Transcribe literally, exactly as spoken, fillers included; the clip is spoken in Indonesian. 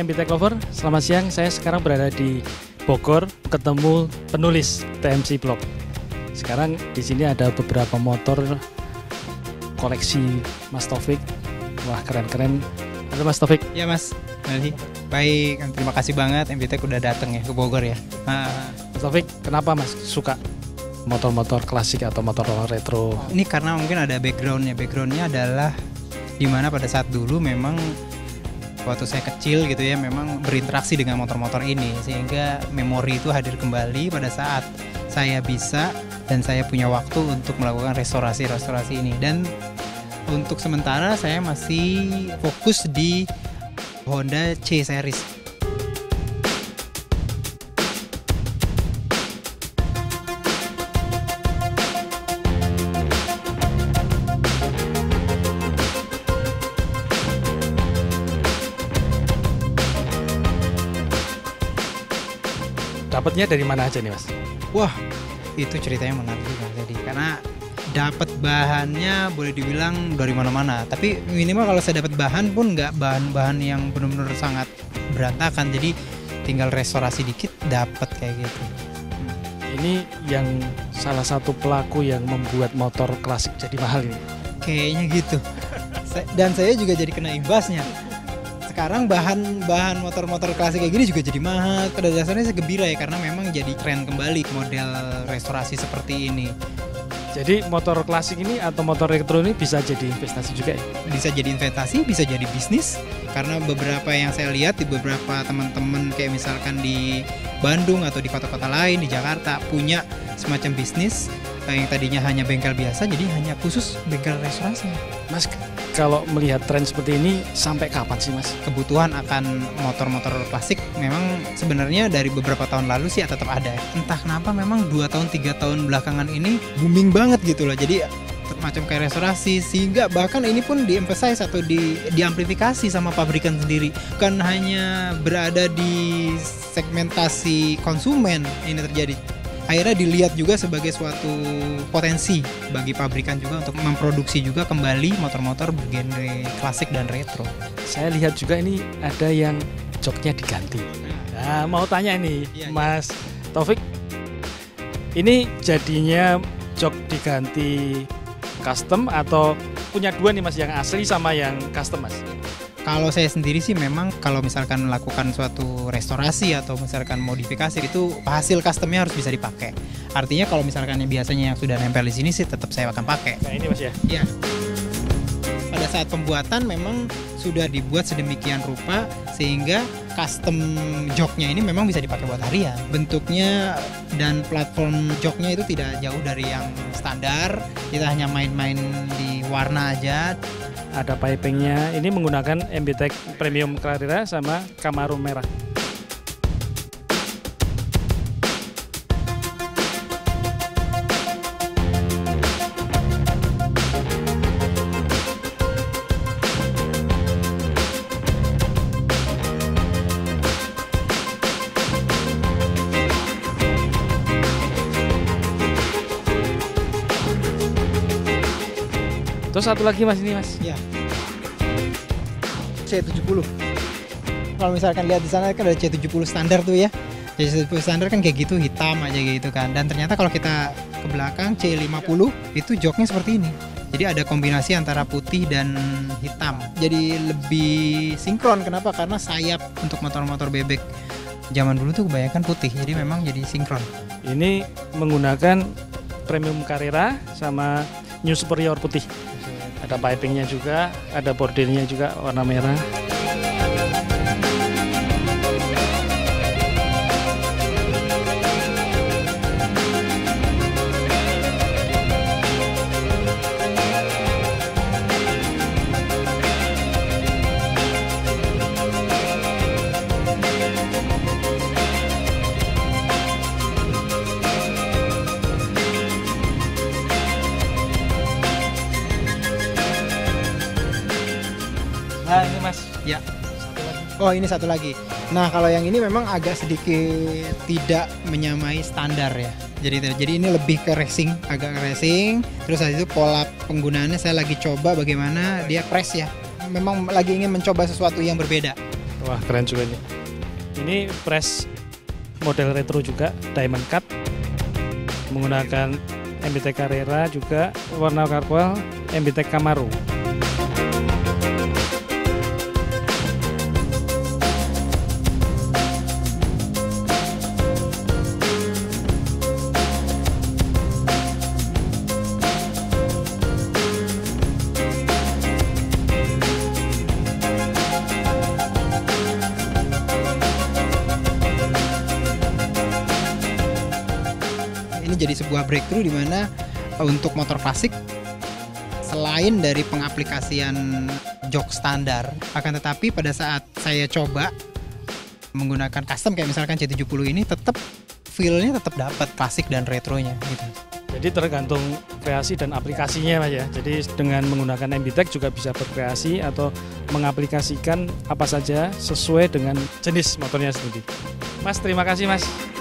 M B T Lover, selamat siang. Saya sekarang berada di Bogor, ketemu penulis T M C Blog. Sekarang di sini ada beberapa motor koleksi Mas Taufik. Wah, keren-keren. Halo Mas Taufik. Ya Mas, baik. Terima kasih banget M B T udah datang ya ke Bogor ya. Nah. Mas Taufik, kenapa Mas suka motor-motor klasik atau motor retro? Ini karena mungkin ada backgroundnya. Backgroundnya adalah dimana pada saat dulu memang waktu saya kecil gitu ya, memang berinteraksi dengan motor-motor ini, sehingga memori itu hadir kembali pada saat saya bisa dan saya punya waktu untuk melakukan restorasi-restorasi ini. Dan untuk sementara saya masih fokus di Honda C Series. Dapatnya dari mana aja nih Mas? Wah, itu ceritanya menarik juga tadi, karena dapat bahannya boleh dibilang dari mana-mana. Tapi minimal kalau saya dapat bahan pun nggak bahan-bahan yang benar-benar sangat berantakan. Jadi tinggal restorasi dikit dapat kayak gitu. Ini yang salah satu pelaku yang membuat motor klasik jadi mahal ini. Kayaknya gitu. Dan saya juga jadi kena imbasnya. Sekarang bahan-bahan motor-motor klasik kayak gini juga jadi mahal. Pada dasarnya saya gembira ya, karena memang jadi tren kembali model restorasi seperti ini. Jadi motor klasik ini atau motor retro ini bisa jadi investasi juga ya? Bisa jadi investasi, bisa jadi bisnis. Karena beberapa yang saya lihat di beberapa teman-teman kayak misalkan di Bandung atau di kota-kota lain di Jakarta punya semacam bisnis yang tadinya hanya bengkel biasa jadi hanya khusus bengkel restorasi. Mas, kalau melihat tren seperti ini sampai kapan sih Mas? Kebutuhan akan motor-motor klasik memang sebenarnya dari beberapa tahun lalu sih tetap ada. Entah kenapa memang dua tahun tiga tahun belakangan ini booming banget gitu loh. Jadi macam kayak restorasi, sehingga bahkan ini pun di-emphasize atau di diamplifikasi sama pabrikan sendiri. Bukan hanya berada di segmentasi konsumen ini terjadi. Akhirnya dilihat juga sebagai suatu potensi bagi pabrikan juga untuk memproduksi juga kembali motor-motor bergenre klasik dan retro. Saya lihat juga ini ada yang joknya diganti. Nah, mau tanya nih iya, Mas iya. Taufik, ini jadinya jok diganti custom atau punya dua nih Mas, yang asli sama yang custom Mas? Kalau saya sendiri sih memang kalau misalkan melakukan suatu restorasi atau misalkan modifikasi itu hasil customnya harus bisa dipakai. Artinya kalau misalkan yang biasanya yang sudah nempel di sini sih tetap saya akan pakai. Nah ini Mas ya? Iya. Pada saat pembuatan memang sudah dibuat sedemikian rupa sehingga custom joknya ini memang bisa dipakai buat harian. Bentuknya dan platform joknya itu tidak jauh dari yang standar. Kita hanya main-main di warna aja. Ada pipingnya, ini menggunakan M B T Premium Carrera sama Camaro merah. Terus satu lagi Mas ini Mas. Ya. C tujuh puluh. Kalau misalkan lihat di sana kan ada C tujuh puluh standar tuh ya. C tujuh puluh standar kan kayak gitu, hitam aja gitu kan. Dan ternyata kalau kita ke belakang C lima puluh itu joknya seperti ini. Jadi ada kombinasi antara putih dan hitam. Jadi lebih sinkron. Kenapa? Karena sayap untuk motor-motor bebek zaman dulu tuh kebanyakan putih. Jadi memang jadi sinkron. Ini menggunakan Premium Carrera sama New Superior putih. Ada pipingnya juga, ada bordirnya juga warna merah. Nah ini Mas, ya. Oh ini satu lagi. Nah kalau yang ini memang agak sedikit tidak menyamai standar ya. Jadi jadi ini lebih ke racing, agak racing. Terus habis itu pola penggunaannya saya lagi coba bagaimana dia press ya. Memang lagi ingin mencoba sesuatu yang berbeda. Wah, keren juga ini. Ini press model retro juga, diamond cut, menggunakan M B T Carrera juga, warna karkwal M B T Camaro. Ini jadi sebuah breakthrough di mana untuk motor klasik selain dari pengaplikasian jok standar, akan tetapi pada saat saya coba menggunakan custom kayak misalkan C tujuh puluh ini, tetap feel-nya tetap dapat klasik dan retronya gitu. Jadi tergantung kreasi dan aplikasinya Mas ya. Jadi dengan menggunakan M B T E C juga bisa berkreasi atau mengaplikasikan apa saja sesuai dengan jenis motornya sendiri. Mas, terima kasih Mas.